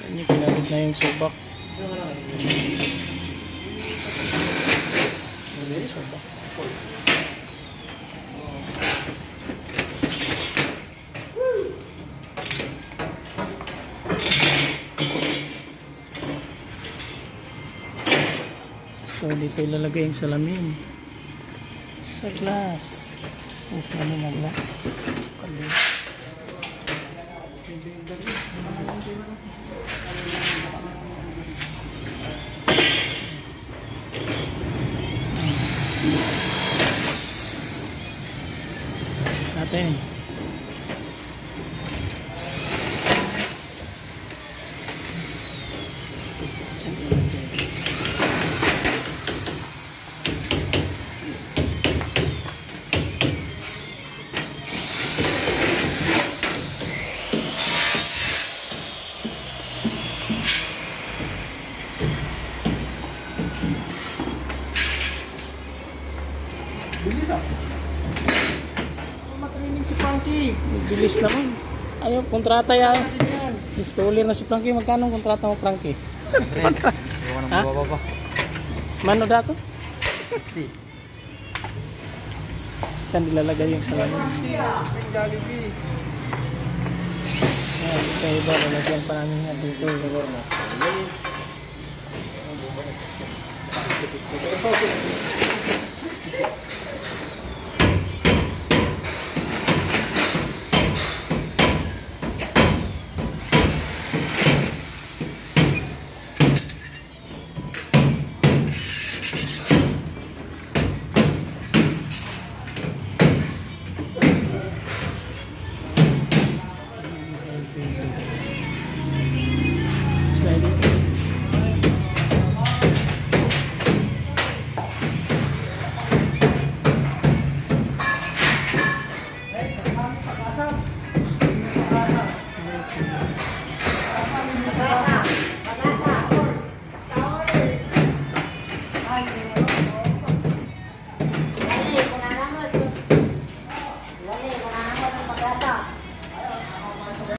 Ini ginamit na yung sobac. So dito ilalagay yung salamin sa glass. Yung salamin na glass. Natin. Bilis ah. Matraining si Frankie. Bilis naman. Ayaw, kontrata yan. Installer na si Frankie. Magkano ang kontrata mo, Frankie? Ha? Mano dato? Saan nilalagay yung salamin? Ayan, sa iba, lalagyan pa namin yan dito. Siguro na.